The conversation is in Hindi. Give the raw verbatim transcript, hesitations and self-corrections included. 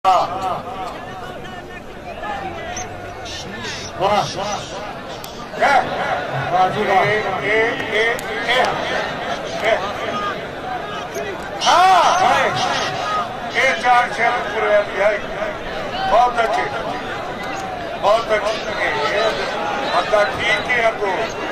वाह बाजी वाह ए ए ए हाँ ये चार छह पूरे बहुत अच्छे बहुत अच्छे मतलब ठीक है आपको